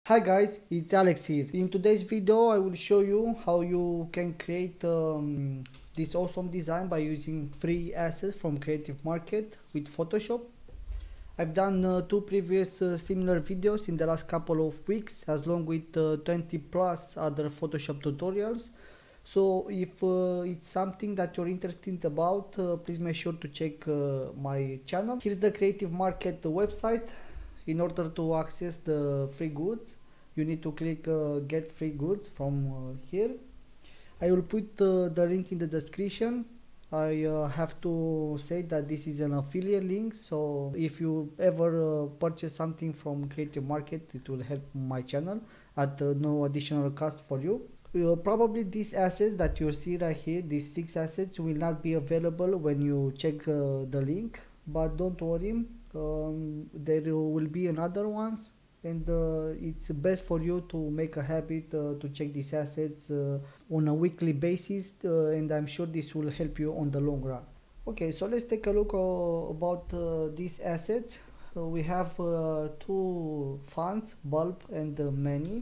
Hi guys, it's Alex here. In today's video I will show you how you can create this awesome design by using free assets from Creative Market with Photoshop. I've done two previous similar videos in the last couple of weeks along with 20 plus other Photoshop tutorials. So if it's something that you're interested about, please make sure to check my channel. Here's the Creative Market website. In order to access the free goods, you need to click get free goods from here. I will put the link in the description. I have to say that this is an affiliate link, so if you ever purchase something from Creative Market, it will help my channel at no additional cost for you. Probably these assets that you see right here, these 6 assets, will not be available when you check the link, but don't worry, there will be another ones, and it's best for you to make a habit to check these assets on a weekly basis, and I'm sure this will help you on the long run. Okay, so let's take a look about these assets. We have two fonts, bulb and many.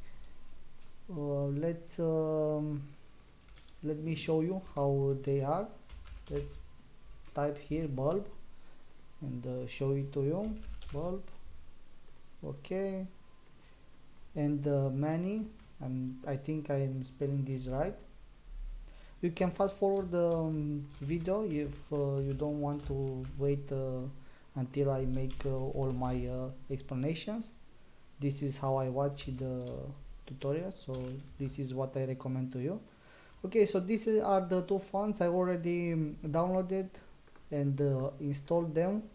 Let me show you how they are. Let's type here bulb and show it to you. Bulb, okay, and many. I think I am spelling this right. You can fast forward the video if you don't want to wait until I make all my explanations. This is how I watch the tutorial, so this is what I recommend to you. Okay, so these are the two fonts I already downloaded and installed them.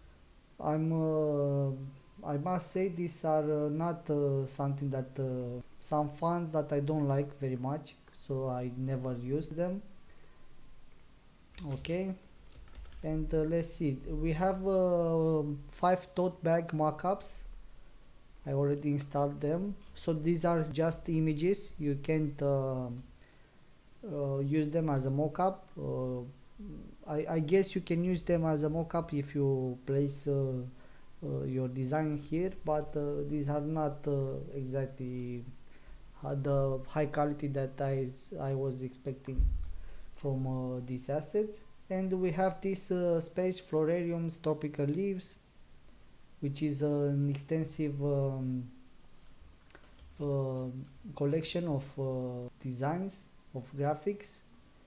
I must say these are not something that some fonts that I don't like very much, so I never use them. Okay, and let's see, we have 5 tote bag mockups. I already installed them, so these are just images. You can't use them as a mockup. I guess you can use them as a mockup if you place your design here, but these are not exactly the high quality that I was expecting from these assets. And we have this space florariums, tropical leaves, which is an extensive collection of designs, of graphics.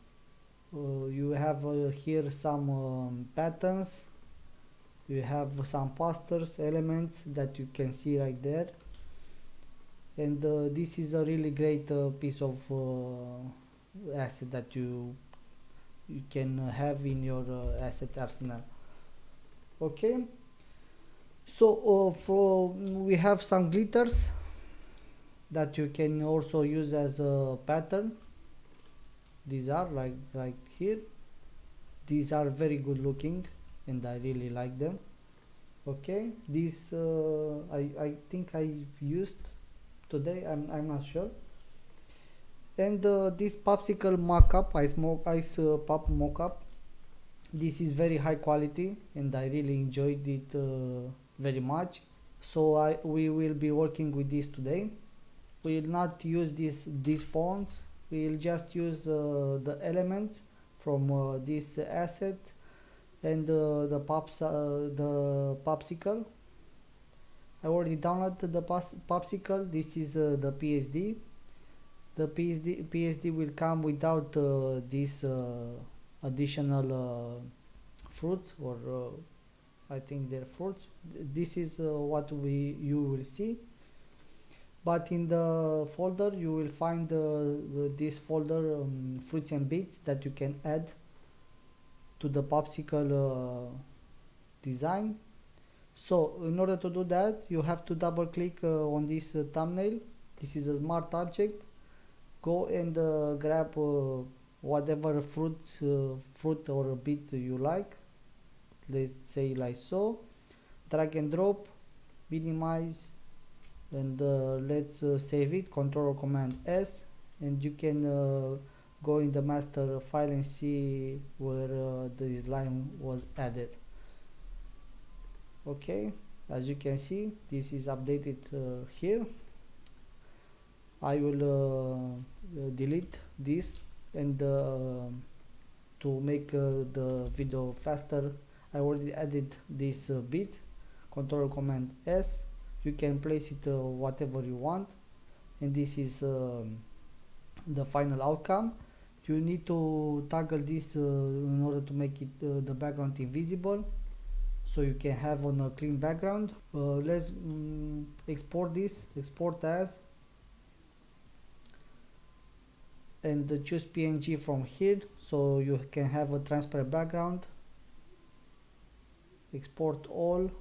You have here some patterns, you have some posters, elements that you can see right there, and this is a really great piece of asset that you can have in your asset arsenal. Okay, so we have some glitters that you can also use as a pattern. These are like right here. These are very good looking and I really like them. Okay, this I think I've used today, I'm not sure. And this popsicle mockup, ice pop mockup, this is very high quality and I really enjoyed it very much, so we will be working with this today. We will not use these fonts, we will just use the elements from this asset and the popsicle. I already downloaded the popsicle. This is the PSD. The PSD will come without this additional fruits, or I think they're fruits. This is what you will see. But in the folder you will find this folder, fruits and bits, that you can add to the popsicle design. So in order to do that, you have to double click on this thumbnail. This is a smart object. Go and grab whatever fruit or bit you like. Let's say like so. Drag and drop, minimize, and let's save it. Control or Command S, and you can go in the master file and see where this line was added. Okay, as you can see, this is updated here. I will delete this, and to make the video faster, I already added this bit. Control Command S. You can place it whatever you want, and this is the final outcome. You need to toggle this in order to make it the background invisible, so you can have on a clean background. Let's export this, export as, and choose PNG from here, so you can have a transparent background. Export all,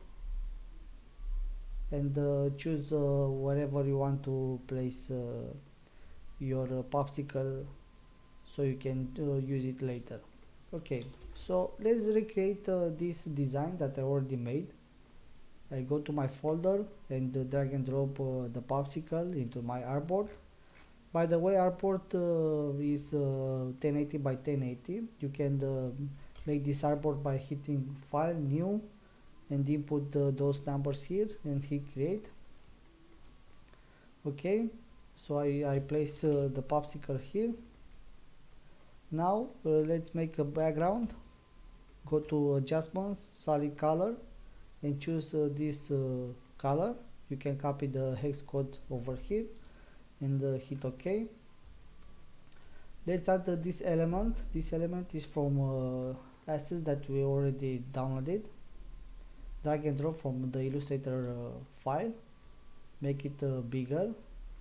and choose wherever you want to place your popsicle, so you can use it later. Okay, so let's recreate this design that I already made. I go to my folder and drag and drop the popsicle into my artboard. By the way, artboard is 1080 by 1080. You can make this artboard by hitting File, New, and input those numbers here and hit Create. Okay, so I place the popsicle here. Now let's make a background. Go to Adjustments, Solid Color, and choose this color. You can copy the hex code over here and hit OK. Let's add this element. This element is from assets that we already downloaded. Drag and drop from the Illustrator file. Make it bigger,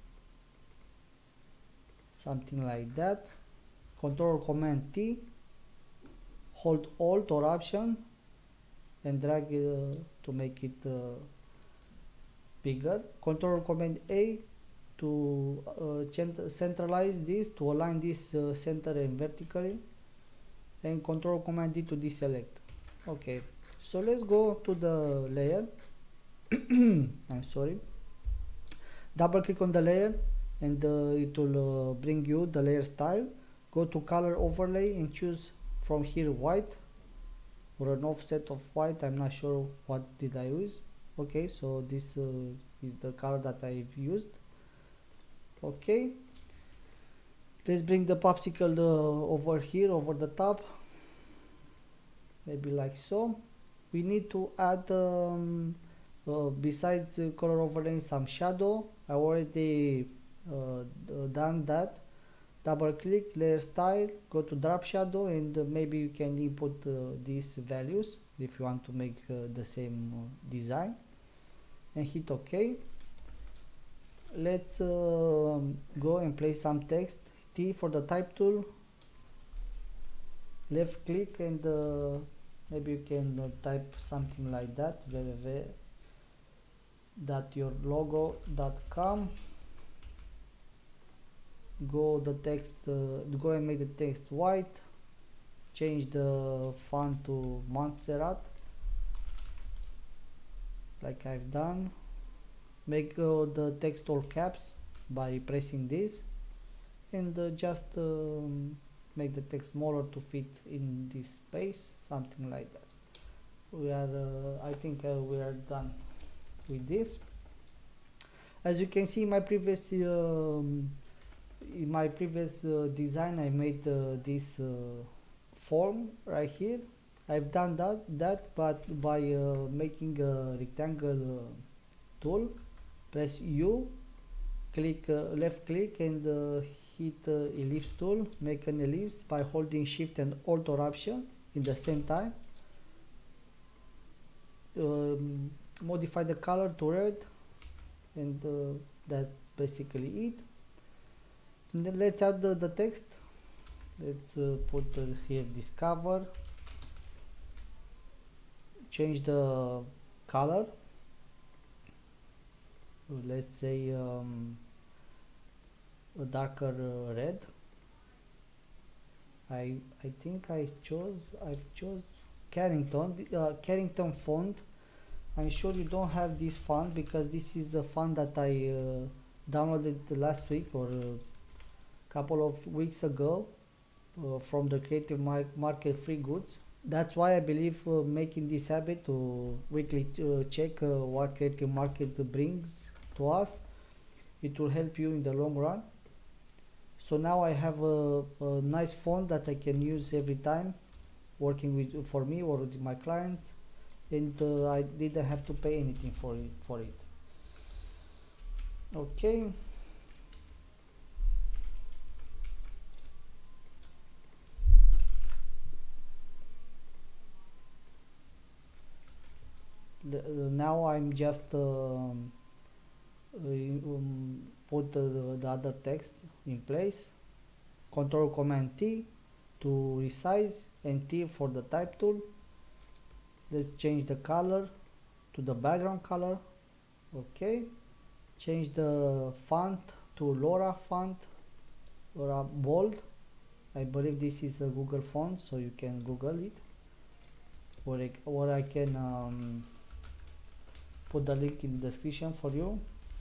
something like that. Control Command T, hold Alt or Option, and drag to make it bigger. Control Command A to centralize this, to align this center and vertically, and Control Command D to deselect. Okay, so let's go to the layer. I'm sorry. Double click on the layer, and it will bring you the layer style. Go to Color Overlay and choose from here white, or an offset of white. I'm not sure what did I use. Okay, so this is the color that I've used. Okay, let's bring the popsicle over here, over the top, maybe like so. We need to add besides color overlay some shadow. I already done that. Double click, layer style, go to drop shadow, and maybe you can input these values if you want to make the same design, and hit OK. Let's go and place some text. T for the type tool, left click, and maybe you can type something like that, www.yourlogo.com. Go and make the text white. Change the font to Montserrat, like I've done. Make the text all caps by pressing this, and just make the text smaller to fit in this space, something like that. We are I think we are done with this. As you can see, in my previous design, I made this form right here. I've done that but by making a rectangle tool. Press U, click left click, and hit ellipse tool. Make an ellipse by holding Shift and Alt or Option in the same time. Modify the color to red, and that's basically it. And then let's add the text. Let's put here Discover. Change the color. Let's say a darker red. I think I've chose Carrington. Carrington font. I'm sure you don't have this font, because this is a font that I downloaded last week or a couple of weeks ago from the Creative Market Free Goods. That's why I believe making this habit to weekly check what Creative Market brings to us it will help you in the long run. So now I have a nice font that I can use every time working with for me or with my clients, and I didn't have to pay anything for it. Okay, now I'm just put the other text in place. Control Command T to resize and T for the type tool. Let's change the color to the background color. Okay, change the font to Laura font or bold. I believe this is a Google font, so you can Google it, or I can put the link in the description for you.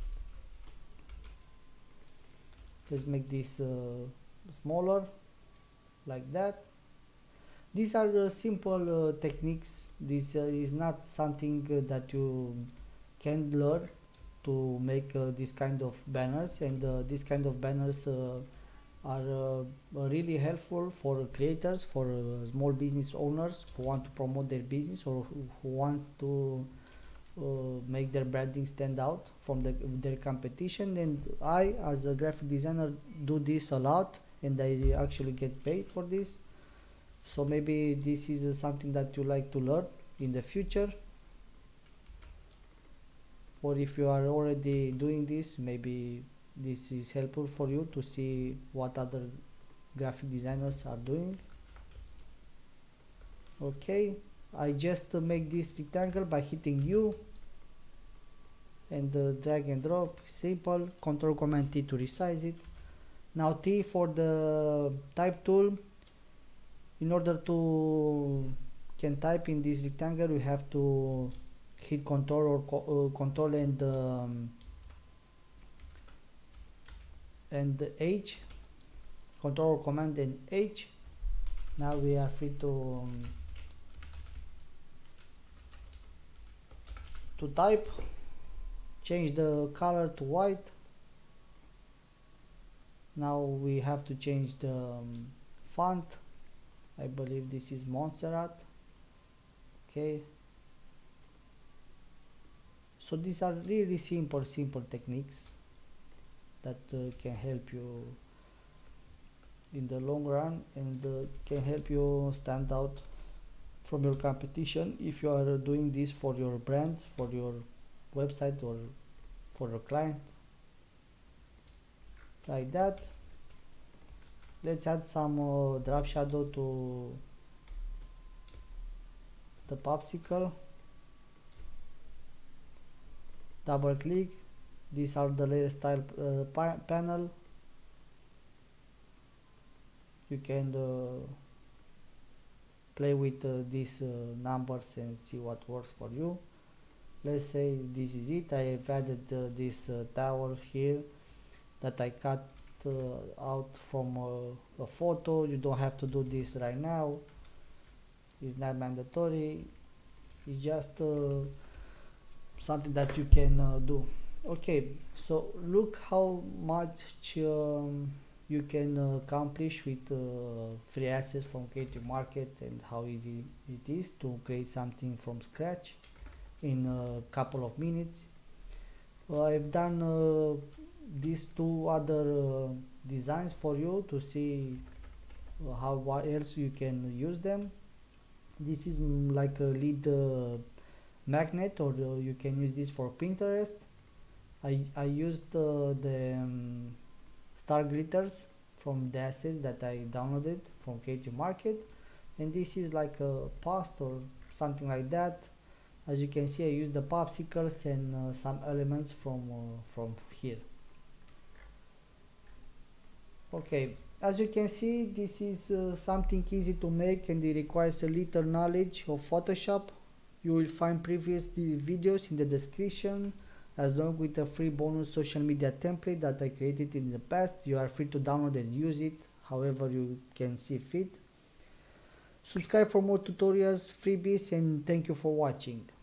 Let's make this smaller, like that. These are simple techniques. This is not something that you can learn to make this kind of banners, and this kind of banners are really helpful for creators, for small business owners who want to promote their business, or who wants to make their branding stand out from their competition. And I, as a graphic designer, do this a lot, and I actually get paid for this. So maybe this is something that you like to learn in the future, or if you are already doing this, maybe this is helpful for you to see what other graphic designers are doing. Okay, I just make this rectangle by hitting U and drag and drop. Simple. Control Command T to resize it. Now T for the type tool. In order to can type in this rectangle, we have to hit Control or Control and H. Control Command and H. Now we are free to type. Change the color to white. Now we have to change the font. I believe this is Montserrat. Okay, so these are really simple techniques that can help you in the long run, and can help you stand out from your competition if you are doing this for your brand, for your website, or for your client, like that. Let's add some drop shadow to the popsicle. Double click. These are the layer style panel. You can play with these numbers and see what works for you. Let's say this is it. I have added this tower here that I cut out from a photo. You don't have to do this right now. It's not mandatory. It's just something that you can do. Okay, so look how much you can accomplish with free assets from Creative Market, and how easy it is to create something from scratch in a couple of minutes. I've done these two other designs for you to see what else you can use them. This is like a lead magnet, or you can use this for Pinterest. I used the star glitters from the assets that I downloaded from Creative Market, and this is like a post or something like that. As you can see, I used the popsicles and some elements from here. Okay, as you can see, this is something easy to make, and it requires a little knowledge of Photoshop. You will find previous videos in the description, as long with a free bonus social media template that I created in the past. You are free to download and use it however you can see fit. Subscribe for more tutorials, freebies, and thank you for watching.